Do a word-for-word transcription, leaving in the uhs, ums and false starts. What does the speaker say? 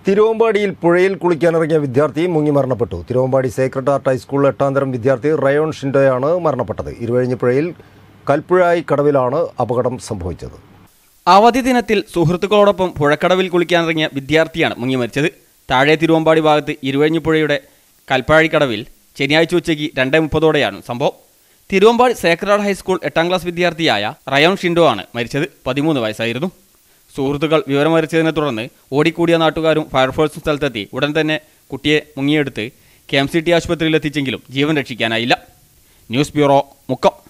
തിരുവമ്പാടിയിൽ പുഴയിൽ കുളിക്കാനിറങ്ങിയ വിദ്യാർത്ഥി മുങ്ങി മരണപ്പെട്ടു. തിരുവമ്പാടി സേക്രഡ് ഹാർട്ട് ഹൈസ്കൂൾ എട്ടാം തരം വിദ്യാർത്ഥി റയോൺ ഷിൻഡോയാണ് മരണപ്പെട്ടത്. ഇരുവഴിഞ്ഞി പുഴയിൽ കൽപ്പുഴായി കടവിലാണ് അപകടം സംഭവിച്ചത്. അവധി ദിനത്തിൽ സുഹൃത്തുക്കളോടൊപ്പം പുഴക്കടവിൽ കുളിക്കാനിറങ്ങിയ വിദ്യാർത്ഥിയാണ് മുങ്ങി മരിച്ചത്. താഴെ തിരുവമ്പാടി ഭാഗത്ത് ഇരുവഴിഞ്ഞി പുഴയുടെ കൽപ്പുഴായി കടവിൽ ശനിയാഴ്ച ഉച്ചയ്ക്ക് രണ്ടേ മുപ്പതോടെയാണ് സംഭവം. തിരുവമ്പാടി സേക്രഡ് ഹാർട്ട് ഹൈസ്കൂൾ എട്ടാം ക്ലാസ് വിദ്യാർത്ഥിയായ റയോൺ ഷിൻഡോ ആണ് മരിച്ചത്. പതിമൂന്ന് വയസ്സായിരുന്നു. സുഹൃത്തുക്കൾ വിവരമറിച്ചതിനെ തുടർന്ന് ഓടിക്കൂടിയ നാട്ടുകാരും ഫയർഫോഴ്സും സ്ഥലത്തെത്തി ഉടൻ തന്നെ കുട്ടിയെ മുങ്ങിയെടുത്ത് കെ എം സി ടി ആശുപത്രിയിൽ എത്തിച്ചെങ്കിലും ജീവൻ രക്ഷിക്കാനായില്ല. News bureau, Mukkam.